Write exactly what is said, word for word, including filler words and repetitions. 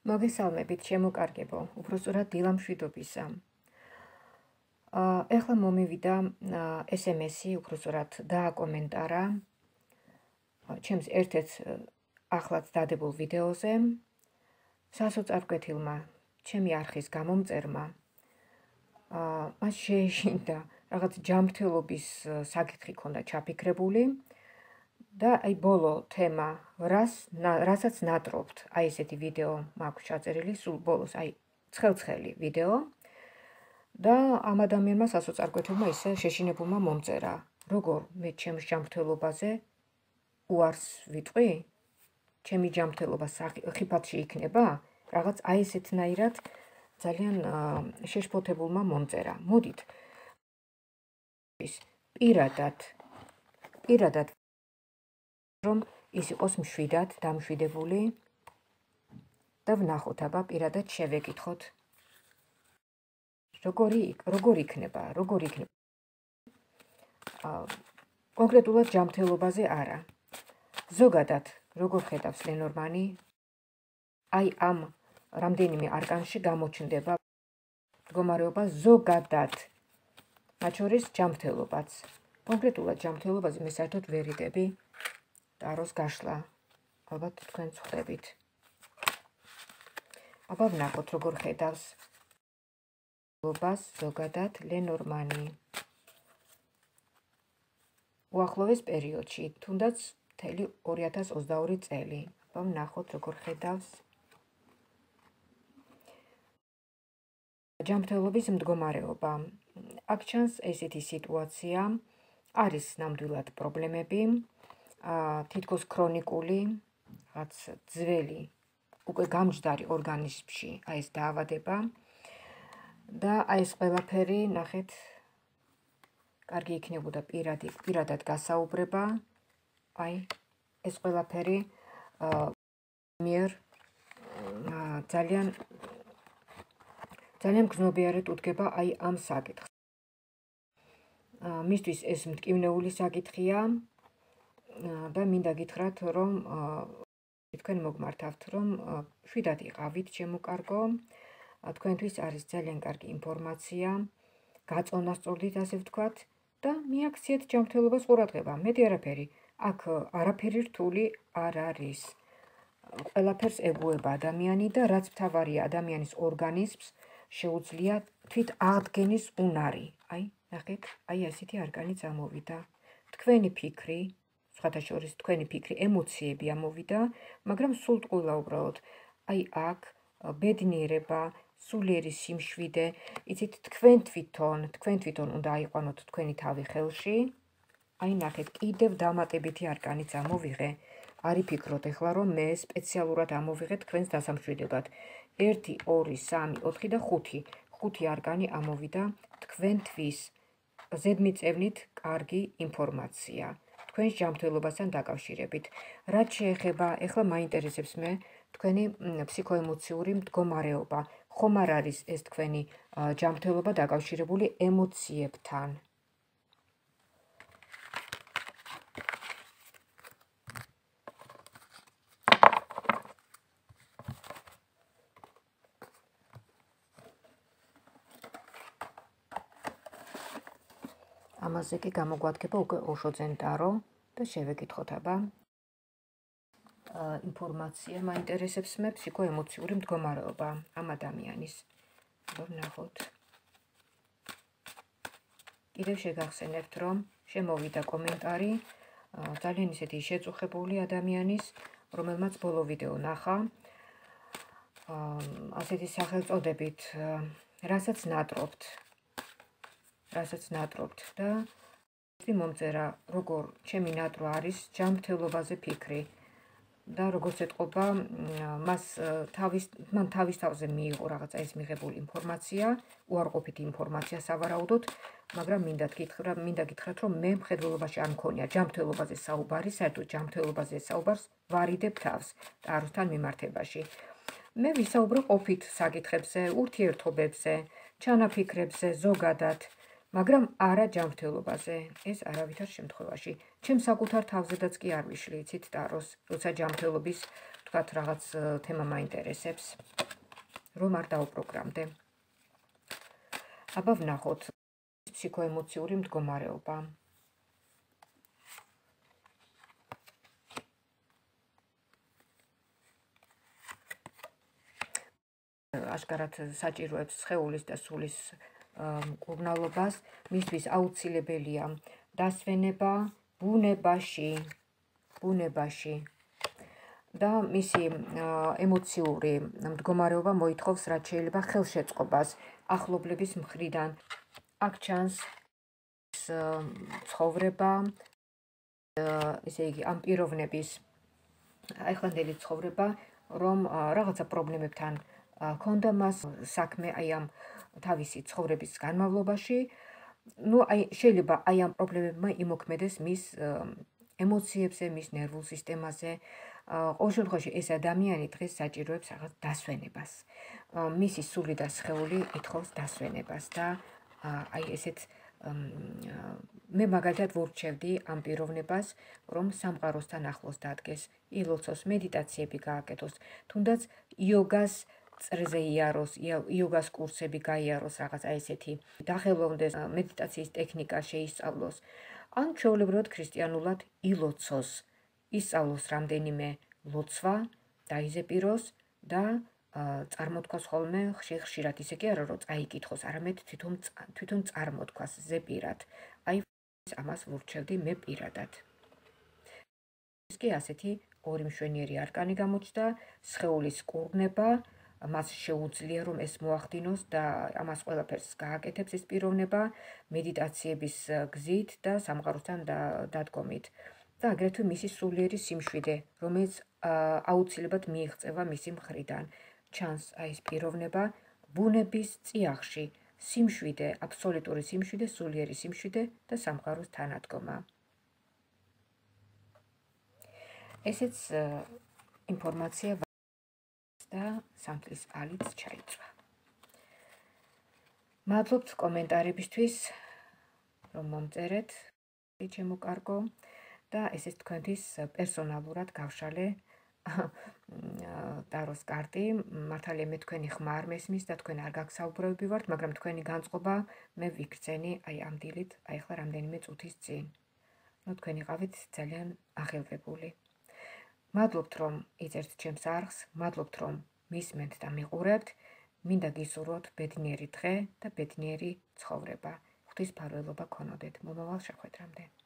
მოგესალმებით, შემოკარგებო, უბრალოდ დილამშვიდობისა. ეხლა მომივიდა ესემესი, უბრალოდ დააკომენტარა ჩემს ერთ-ერთ ახლაც დადებულ ვიდეოზე, სასოწარკვეთილმა, ჩემი არხის გამომწერმა, მას შეეშინდა რაღაც ჯანმრთელობის საკითხი ქონდა ჩაფიქრებული და აი ბოლო თემა, რასაც ნატრობთ, აი ესეთი ვიდეო მაქვს ჩაწერილი, სულ ბოლოს, აი ცხელ-ცხელი ვიდეო და ამ ადამიანმა სასოწარკვეთილმა ისე შეშინებულმა მომწერა, როგორ მე ჩემს ჯანმრთელობაზე უარს ვიტყვი, ჩემი ჯანმრთელობა ხიფათში იქნება, რაღაც აი ესეთნაირად ძალიან შეშფოთებულმა მომწერა. მოდით პირადად, პირადად რომ ის იყოს მშვიდად დამშვიდებული და ვნახოთ, აბა პირადად შევეკითხოთ. როგორი როგორ იქნება, როგორ იქნება. კონკრეტულად ჯანმრთელობაზე არა. ზოგადად, როგორ ხედავს ლენორმანი, აი ამ რამდენიმე არკანში გამოჩნდება მდგომარეობა ზოგადად, მათ შორის ჯანმრთელობაც. კონკრეტულად ჯანმრთელობაზე მე საერთოდ ვერ იდები ტაროს გაშლა, ალბათ თქვენც ხვდებით. აბა ვნახოთ, როგორ ხედავს ზოგადად ლენორმანი. უახლოეს პერიოდში, თუნდაც მთელი ორი ათას ოცდაორი წელი. აბა ვნახოთ, როგორ ხედავს ჯანმრთელობის მდგომარეობა. აქ ჩანს ესეთი სიტუაცია, არის ნამდვილად პრობლემები, თითქოს ქრონიკული, რაც ძველი, უკვე გამჯდარი ორგანიზმში აი ეს დაავადება და აი ეს ყველაფერი, ნახეთ, კარგი იქნებოდა პირადად გასაუბრება, აი ეს ყველაფერი მიერ ძალიან ძალიან გრძნობიარად უდგება აი ამ საკითხს. მისთვის ეს მტკივნეული საკითხია და მინდა გითხრათ, რომ თქვენ მოგმართავთ, რომ შვიდად იყავით, ჩემო კარგო, თქვენთვის არის ძალიან კარგი ინფორმაცია, გაწონასწორდით, ასე ვთქვათ, და მიაქციეთ ჯანმრთელობას ყურადღება. მეტი არაფერი, აქ არაფერი რთული არ არის. ყველაფერს ეგუება ადამიანი და რაც მთავარია, ადამიანის ორგანიზმს შეუძლია თვით აღდგენის უნარი. აი, ნახეთ, აი ასეთი არკანი წამოვიდა. თქვენი ფიქრი, სხვათა შორის თქვენი ფიქრი, ემოციები ამოვიდა, მაგრამ სულტყუილა უბრალოდ. აი აქ ბედნიერება, სულიერი სიმშვიდე, იცით, თქვენ თვითონ, თქვენ თვითონ უნდა აიყვანოთ თქვენი თავი ხელში. აი ნახეთ, კიდევ დამატებითი არკანი წამოვიღე. არ იფიქროთ ეხლა, რომ მე სპეციალურად ამოვიღე თქვენს დასამშვიდებად. ერთი, ორი, სამი, ოთხი და ხუთი. ხუთი არკანი ამოვიდა თქვენთვის ზედმიწევნით კარგი ინფორმაცია. თქვენს ჯანმრთელობასთან დაკავშირებით. რაც შეეხება, ეხლა მაინტერესებს მე თქვენი ფსიქოემოციური მდგომარეობა. ხომ არ არის ეს თქვენი ჯანმრთელობა დაკავშირებული ემოციებთან? ამაზე კი გამოგვადგება უკვე ოშოძენ ტარო და შევეკითხოთ, აბა ინფორმაცია მაინტერესებს მე ფსიქოემოციური მდგომარეობა ამ ადამიანის. ვნახოთ. კიდევ შეგახსენებთ, რომ შემოვიდა კომენტარი ძალიან ისეთი შეწუხებული ადამიანის, რომელმაც ბოლო ვიდეო ნახა, ასეთი სახელწოდებით, რასაც ნატრობთ. რასაც ნატრობთ და მომწერა, როგორ ჩემი ნატრო არის ჯანმრთელობაზე ფიქრი და როგორც ეტყობა, მას თავის მან თავის თავზე მიიღო რაღაცა ეს მიღებული ინფორმაცია, უარყოფითი ინფორმაცია სავარაუდოდ, მაგრამ მინდა გითხრათ, მინდა გითხრათ, რომ მე მხედველობაში არ მქონია ჯანმრთელობაზე საუბარი, საერთოდ ჯანმრთელობაზე საუბარს ვარიდებ თავს ტაროსთან მიმართებაში. მე ვისაუბრო ყოფით საკითხებზე, ურთიერთობებზე, ჩანაფიქრებზე, ზოგადად. მაგრამ არა ჯანმრთელობაზე, ეს არავითარ შემთხვევაში. ჩემ საკუთარ თავზედაც კი არ ვიშლი, იცით, ტაროს, როცა ჯანმრთელობის, თქვათ, რაღაც თემა მაინტერესებს. რომ არ დაუპროგრამდე. აბა ვნახოთ ფსიქოემოციური მდგომარეობა. აშკარად საჭიროებს სხეულის და სულის მკურნალობას, მისთვის აუცილებელია დასვენება ბუნებაში, ბუნებაში. და მისი ემოციური მდგომარეობა მოითხოვს რაც შეიძლება ხელშეწყობას ახლობლების მხრიდან. აქ ჩანს ცხოვრება, ესე იგი ამ პიროვნების ახლანდელი ცხოვრება, რომ რაღაცა პრობლემებთან ქონდა მას საქმე აი ამ თავისი ცხოვრების განმავლობაში. ნუ აი შეიძლება აი ამ პრობლემებმა იმოქმედეს მის ემოციებზე, მის ნერვულ სისტემაზე. ყოველ შემთხვევაში ეს ადამიანი დღეს საჭიროებს რაღაც დასვენებას. მისი სული და სხეული ითხოვს დასვენებას და აი ესეთ მე მაგალითად ვურჩევდი ამ პიროვნებას, რომ სამყაროსთან ახლოს დადგეს, ილოცოს, მედიტაციები გააკეთოს, თუნდაც იოგას წრეზე იაროს, იოგას კურსები გაიაროს, რაღაც აი ესეთი დახელოვნდეს, მედიტაციის ტექნიკა შეისწავლოს, ან ჩვეულებრივად ქრისტიანულად ილოცოს, ისწავლოს რამდენიმე ლოცვა, დაიზეპიროს და წარმოთქვას ხოლმე ხშირ-ხშირად, ისე კი არა რომ წაიკითხოს, არამედ თვითონ თვითონ წარმოთქვას ზეპირად. აი ამას ვურჩევდი მე პირადად. ეს კი ასეთი ორი მშვენიერი არკანი გამოჩნდა, სხეულის კურნება, მას შეუძლია რომ ეს მოახდინოს და ამას ყველაფერს გააკეთებს ეს პიროვნება მედიტაციების გზით და სამყაროსთან დადგომით. და აგრეთვე მისი სულიერი სიმშვიდე, რომელიც აუცილებლად მიიღწევა მისი მხრიდან. ჩანს აი ეს პიროვნება ბუნების წიაღში, სიმშვიდე, აბსოლუტური სიმშვიდე, სულიერი სიმშვიდე და სამყაროს თანადგომა. ესეც ინფორმაცია და სამთლის ალიც ჩაიწვა. მადლობთ კომენტარებისთვის, რომ მომწერეთ, ჩემო კარგო, და ესეც თქვენთვის პერსონალურად გავშალე ტაროს კარტი. მართალია მე თქვენი ხმა არ მესმის და თქვენ არ გაგსაუბრებები ვართ, მაგრამ თქვენი განწყობა მე ვიქცენი აი ამ დილით, აი ახლა რამდენიმე წუთის წინ. ნუ თქვენ იყავით ძალიან აღელვებული. მადლობთ რომ იწერთ ჩემს არხს, მადლობთ რომ მისმენთ და მიყურებთ. მინდა გისურვოთ ბედნიერი დღე და ბედნიერი ცხოვრება. ღვთისმფარველობა გქონოდეთ. მომავალ შეხვედრამდე.